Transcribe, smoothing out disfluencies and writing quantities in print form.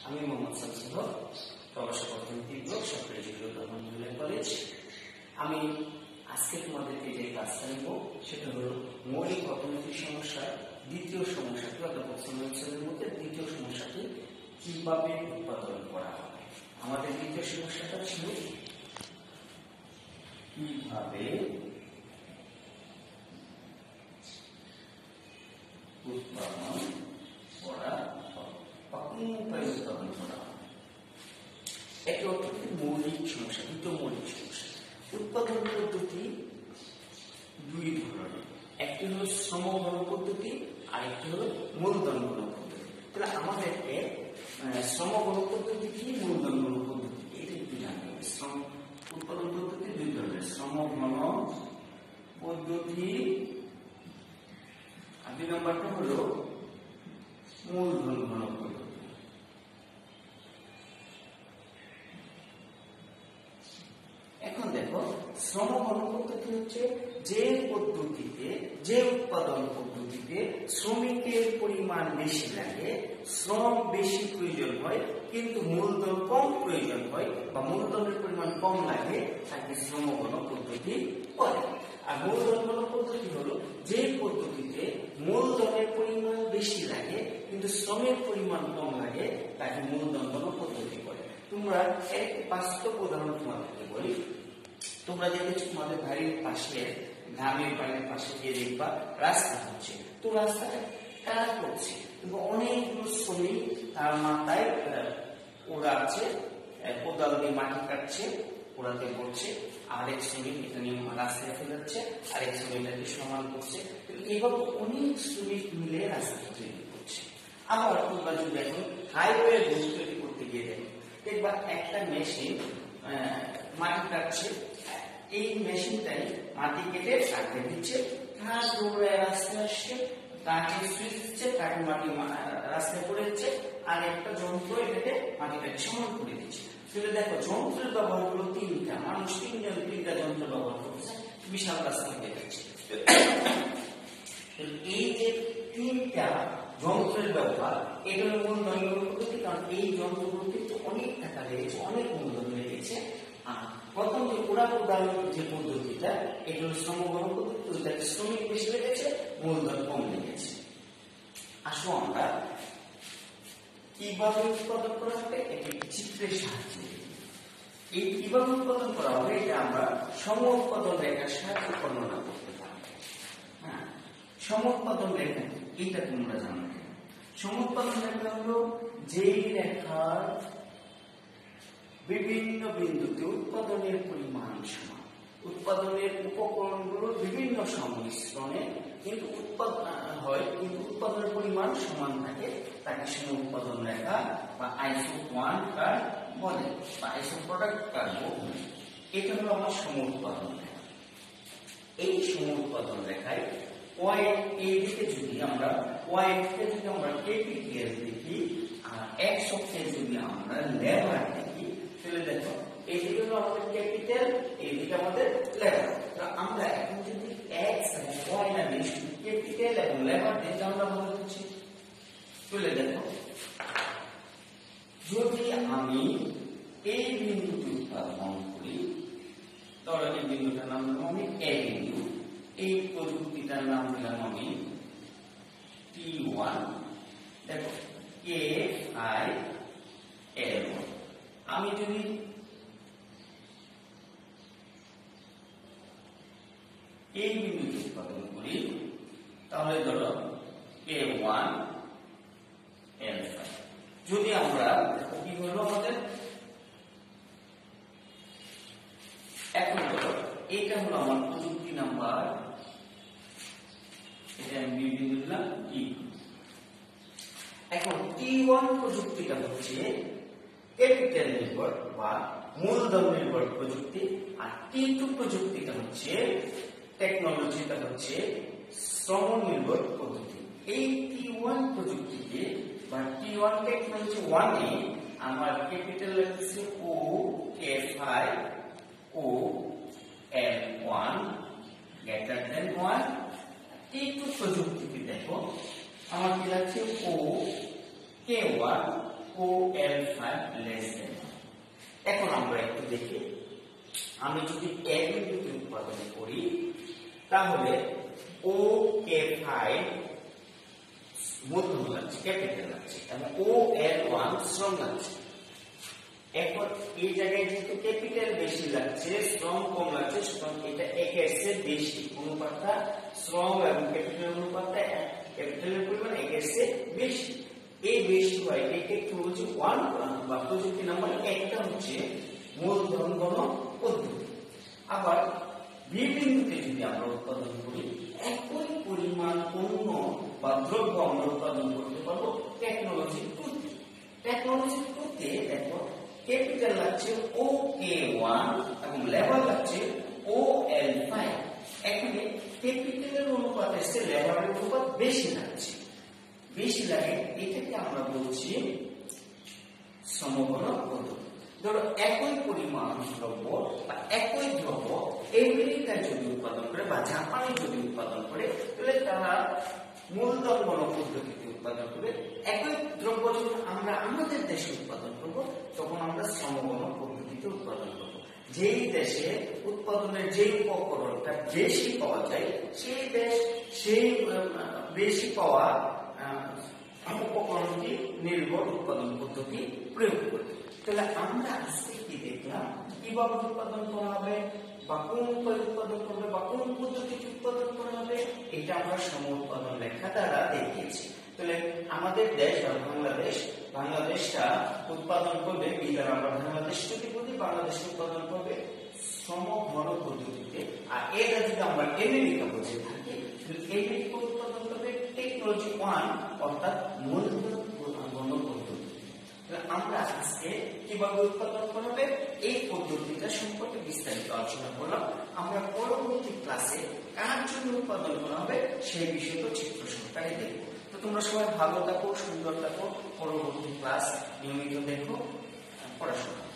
আমি মোহাম্মদ শামসুল হক, প্রভাষক অর্থনীতি বিভাগ, সরকারি ডিগ্রি মহিলা কলেজ। আমি আজকে তোমাদেরকে যে ক্লাসটা নেব সেটা হলো মৌলিক অর্থনৈতিক সমস্যার দ্বিতীয় সমস্যাটি, অর্থাৎ প্রথম অঞ্চলের মধ্যে দ্বিতীয় সমস্যাটি কিভাবে উৎপাদন করা হবে। আমাদের দ্বিতীয় সমস্যাটা ছিল কিভাবে উৎপাদন করা বা কোন উপায়ে উৎপাদন করা হবে। এটি অর্থনীতির মৌলিক সমস্যা, দ্বিতীয় মৌলিক সমস্যা। উৎপাদন পদ্ধতি দুই ধরনের, একটি হলো শ্রমঘন পদ্ধতি আর একটি হলো মূলধন ঘন পদ্ধতি। তাহলে আমাদেরকে শ্রমঘন পদ্ধতি কি, মূলধন ঘন পদ্ধতি এটা একটু জানতে হবে। উৎপাদন পদ্ধতি দুই ধরনের, শ্রমঘন পদ্ধতি আর দুই নম্বরটা হলো মূলধন ঘন পদ্ধতি। এখন দেখো, শ্রমঘন পদ্ধতি হচ্ছে যে পদ্ধতিতে, যে উৎপাদন পদ্ধতিতে শ্রমিকের পরিমাণ বেশি লাগে, শ্রম বেশি প্রয়োজন হয় কিন্তু মূলধন কম প্রয়োজন হয় বা মূলধনের পরিমাণ কম লাগে, তাকে শ্রমঘন পদ্ধতি বলে। আর মূলধন ঘন পদ্ধতি হলো যে পদ্ধতিতে মূলধনের পরিমাণ বেশি লাগে কিন্তু শ্রমের পরিমাণ কম লাগে, তাকে মূলধন ঘন পদ্ধতি বলে। তোমরা এক বাস্তব উদাহরণ তোমাদেরকে বলি। তোমরা দেখেছো তোমাদের বাড়ির পাশে, গ্রামের বাড়ির পাশে গিয়ে দেখবা রাস্তা হচ্ছে, তো রাস্তাটা কারা করছে, কিন্তু অনেকগুলো শ্রমিক তার মাথায় ওরা আছে, কোদাল দিয়ে মাটি কাটছে, ওরাতে পড়ছে, আরেক শ্রমিক এটা নিয়ে রাস্তায় ফেলাচ্ছে, আরেক শ্রমিক এটাকে সমান করছে। এইভাবে অনেক শ্রমিক মিলে রাস্তা তৈরি করছে। আবার তোমরা যদি এখন হাইওয়ে রোড তৈরি করতে গিয়ে দেখবা একটা মেশিন মাটি কাটছে, এই মেশিনটাই মাটি কেটে কাটতে দিচ্ছে, তার দৌড়ায় রাস্তায় আসছে, তাকে সুইচ দিচ্ছে, তাকে মাটি রাস্তায় পড়ে দিচ্ছে, আর একটা যন্ত্র এটাকে মাটিটাকে সমান করে দিচ্ছে। তাহলে দেখো, যন্ত্রের ব্যবহার হলো তিনটা, মানুষ তিনটা যন্ত্র ব্যবহার করছে, বিশাল রাস্তা হয়ে যাচ্ছে। এই যে তিনটা যন্ত্রের ব্যবহার, এটা হলো মূলধন ঘন পদ্ধতি, কারণ এই যন্ত্রগুলোতে অনেক টাকা লেগেছে, অনেক মূলধন লেগেছে। প্রথম যে কোদাল যে পদ্ধতিটা, এটা হলো শ্রমঘন পদ্ধতি, ওইটাতে শ্রমিক বেশি লেগেছে, মূলধন কম লেগেছে। আসো আমরা কিভাবে উৎপাদন করা হবে একটি চিত্রের সাহায্যে। এই কিভাবে উৎপাদন করা হবে এটা আমরা সম উৎপাদন রেখার সাহায্যে বর্ণনা করতে পারব। হ্যাঁ, সম উৎপাদন রেখা এইটা তোমরা জানো। সম উৎপাদন রেখা হলো যেই রেখার বিভিন্ন বিন্দুতে উৎপাদনের পরিমাণ সমান, উৎপাদনের উপকরণগুলোর বিভিন্ন সংমিশ্রণে কিন্তু উৎপাদন হয়, কিন্তু উৎপাদনের পরিমাণ সমান থাকে, তাকে সম উৎপাদন রেখা বা আইসো 1 কার্ভ বলে বা আইসো প্রোডাক্ট কার্ভ বলে। এটা হলো আমার সম উৎপাদন রেখা। এই সম উৎপাদন রেখায় ওয়াই দিকে যদি আমরা ক্যাপিটাল দেখি আর এক্স অক্ষে যদি আমরা লেবার দেখি, তাহলে দেখো এইদিকে হলো আমাদের ক্যাপিটাল, এইদিকে আমাদের লেবার। আমরা এখন যদি এক্স এবং ওয়াই না দিই, শুধু ক্যাপিটাল এবং লেবার দিয়ে আমরা মনে করছি। তাহলে দেখো, যদি আমি এই বিন্দুটি উৎপাদন করি, তাহলে এই বিন্দুটার নাম দিলাম আমি এ বিন্দু, এই প্রযুক্তিটার নাম দিলাম আমি T1। দেখো KIL। আমি যদি এই বিন্দুটি উৎপাদন করি, তাহলে ধরো K1 L5। যদি আমরা কি হলো আমাদের, এখন ধরো এইটা হলো আমার প্রযুক্তি নাম্বার, এটা আমি বিন্দু দিলাম টি। এখন T1 প্রযুক্তিটা হচ্ছে ক্যাপিটাল নির্ভর বা মূলধন নির্ভর প্রযুক্তি, আর T2 প্রযুক্তিটা হচ্ছে টেকনোলজিটা হচ্ছে শ্রম নির্ভর পদ্ধতি। এই T1 প্রযুক্তিতে বা T1 টেকনোলজি 1 এ আমার ক্যাপিটাল লিখছি O K5 O L1 greater than 1। T2 প্রযুক্তিতে দেখো আমার কি লাগছে O K1 O OL5 less than. এখন আমরা একটু দেখি, আমি যদি এক বিন্দুতে উৎপাদন করি তাহলে OK5 মধ্যম লাগছে, ক্যাপিটাল লাগছে, এবং OL1 স্ট্রং লাগছে। এখন এই জায়গায় যেহেতু ক্যাপিটাল বেশি লাগছে, স্ট্রং কম লাগছে, সুতরাং এটা একের চেয়ে বেশি, অনুপাতটা স্ট্রং এবং ক্যাপিটাল অনুপাতটা ক্যাপিটালের পরিমাণ একের চেয়ে বেশি। এই বেশি হয় একে কি হচ্ছে 1 বা প্রযুক্তি নাম্বার একটা হচ্ছে মূলধন গণ পদ্ধতি। আবার বি বিন্দুতে যদি আমরা উৎপাদন করি একই পরিমাণ পণ্য বা দ্রব্য আমরা উৎপাদন করতে পারবো টেকনোলজি টুতে। টেকনোলজি টুতে দেখো ক্যাপিটাল লাগছে OK1 এবং লেবার লাগছে OL5। এখানে ক্যাপিটালের অনুপাতের চেয়ে লেবারের অনুপাত বেশি লাগছে, বেশি লাগে, এটাকে আমরা বলছি সমগণ পদ্ধতি। ধরো একই পরিমাণ দ্রব্য বা একই দ্রব্য আমেরিকায় যদি উৎপাদন করে বা জাপানে যদি উৎপাদন করে তাহলে তারা মূলধন গণ পদ্ধতিতে উৎপাদন করে। একই দ্রব্য যখন আমরা আমাদের দেশে উৎপাদন করব তখন আমরা সমগণ পদ্ধতিতে উৎপাদন করব। যেই দেশে উৎপাদনের যে উপকরণটা বেশি পাওয়া যায় সেই দেশ সেই বেশি পাওয়া উপকরণটি নির্ভর উৎপাদন পদ্ধতি প্রয়োগ করবে। তাহলে আমরা আজকে কি দেখলাম, কিভাবে উৎপাদন করা হবে বা কোন উপায়ে উৎপাদন করবে বা কোন পদ্ধতিতে উৎপাদন করা হবে, এটা আমরা সম উৎপাদন লেখা দ্বারা দেখিয়েছি। তাহলে আমাদের দেশ বা বাংলাদেশটা উৎপাদন করবে কি দ্বারা, আমরা বাংলাদেশ যদি বলি বাংলাদেশ উৎপাদন করবে সমঘন পদ্ধতিতে। আর এটা যদি আমরা আমেরিকা বুঝে থাকি আমেরিকা উৎপাদন করবে টেকনোলজি 1 অর্থাৎ মূলধন গণ পদ্ধতি। আমরা আজকে কিভাবে উৎপাদন করবে এই পদ্ধতিটা সম্পর্কে বিস্তারিত আলোচনা করলাম। আমরা পরবর্তী ক্লাসে কার জন্য উৎপাদন করা হবে সেই বিষয়টা চিত্র সহকারে দেখব। তো তোমরা সবাই ভালো থাকো, সুন্দর থাকো, পরবর্তী ক্লাস নিয়মিত দেখো, পড়াশোনা